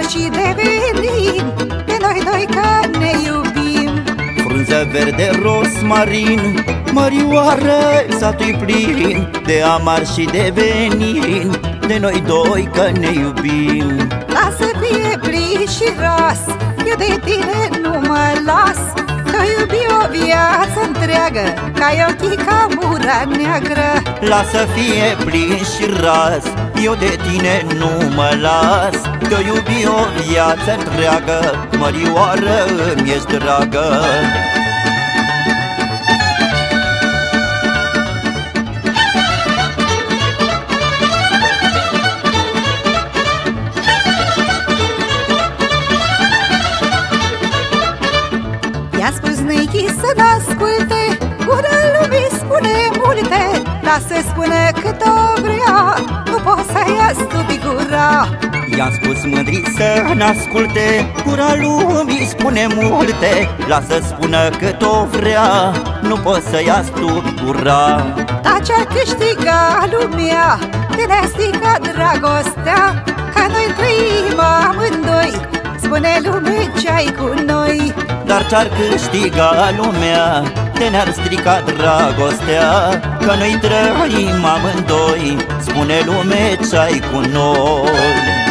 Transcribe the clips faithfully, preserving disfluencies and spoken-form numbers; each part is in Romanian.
și de venin, de noi doi că ne iubim. Frunză verde, rosmarin, mărioară, satul plin de amar și de venin, de noi doi că ne iubim. Lasă fie plin și ras, eu de tine nu mă las. Te-o iubi o viață întreagă, ca ochii ca mura neagră. Lasă fie plin și ras, eu de tine nu mă las. Te-o iubi o viață întreagă, mărioară, îmi-ești dragă. I-a spus Nichi să n-asculte, gura lumii spune multe. Lasă spună cât o vrea, nu poți să ia stupi gura. I-am spus mândri să n-asculte, gura lumii spune multe. Lasă spună cât o vrea, nu poți să ia stupi gura. Taci a câștiga lumea, de ne-a stricat dragostea, că noi trăim amândoi, spune lume ce-ai cu noi. Dar ce-ar câștiga lumea, de ne-ar strica dragostea, că noi trăim amândoi, spune lume ce-ai cu noi.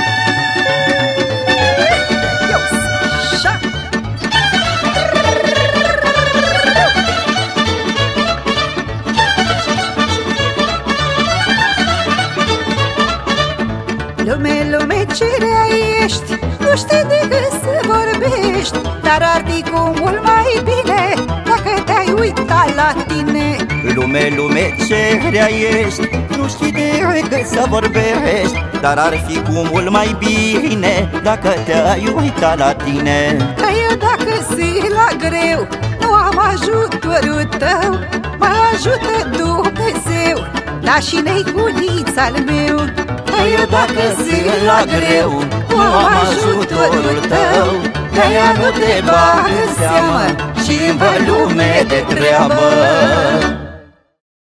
Lume, lume, ce rea ești, nu știi decât să vorbești, dar ardi cu mult mai bine dacă te-ai uitat la tine. Lume, lume, ce rea ești, nu știi decât să vorbești, dar ar fi cu mult mai bine dacă te-ai uitat la tine. Că eu dacă zi la greu, nu am ajutorul tău, mă ajută Dumnezeu, da și neigulița al meu. Că eu dacă zi la greu, nu am ajutorul tău, de-aia nu te bag în seamă și-mi vă lume de treabă.